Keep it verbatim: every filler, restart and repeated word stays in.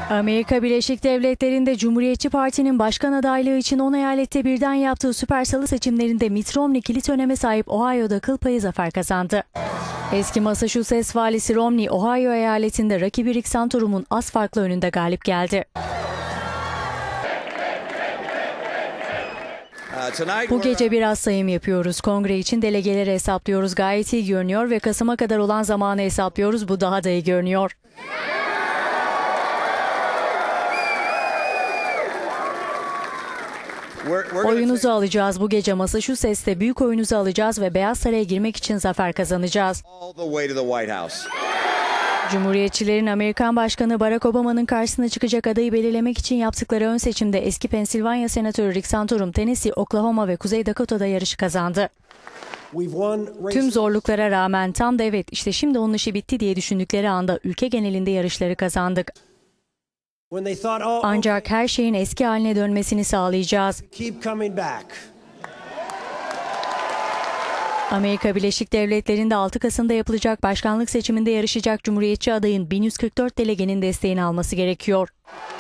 Amerika Birleşik Devletleri'nde Cumhuriyetçi Parti'nin başkan adaylığı için on eyalette birden yaptığı süper salı seçimlerinde Mitt Romney kilit öneme sahip Ohio'da kıl payı zafer kazandı. Eski Massachusetts valisi Romney, Ohio eyaletinde rakibi Rick Santorum'un az farklı önünde galip geldi. Bu gece biraz sayım yapıyoruz. Kongre için delegeleri hesaplıyoruz. Gayet iyi görünüyor ve Kasım'a kadar olan zamanı hesaplıyoruz. Bu daha da iyi görünüyor. Oyunuzu alacağız. Bu gece Massachusetts'te büyük oyunuzu alacağız ve Beyaz Saray'a girmek için zafer kazanacağız. Cumhuriyetçilerin Amerikan Başkanı Barack Obama'nın karşısına çıkacak adayı belirlemek için yaptıkları ön seçimde eski Pensilvanya Senatörü Rick Santorum, Tennessee, Oklahoma ve Kuzey Dakota'da yarışı kazandı. Tüm zorluklara rağmen tam da evet işte şimdi onun işi bitti diye düşündükleri anda ülke genelinde yarışları kazandık. Ancak her şeyin eski haline dönmesini sağlayacağız. Amerika Birleşik Devletleri'nde altı Kasım'da yapılacak başkanlık seçiminde yarışacak Cumhuriyetçi adayın bin yüz kırk dört delegenin desteğini alması gerekiyor.